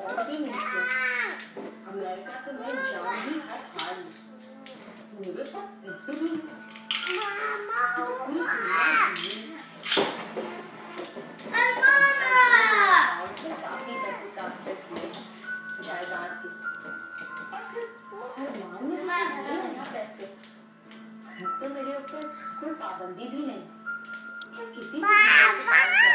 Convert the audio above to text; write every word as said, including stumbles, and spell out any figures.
Phone भी नहीं किया। अमेरिका तो मैं जान ही हर हाल में, मेरे पास पैसे भी नहीं। पूरी दुनिया घूमी है। काफी पैसे ट्रांसफर किए जायदाद के, और फिर सलमान ने मुझे दिए ना पैसे। तो मेरे ऊपर कोई पाबंदी भी नहीं, मैं किसी भी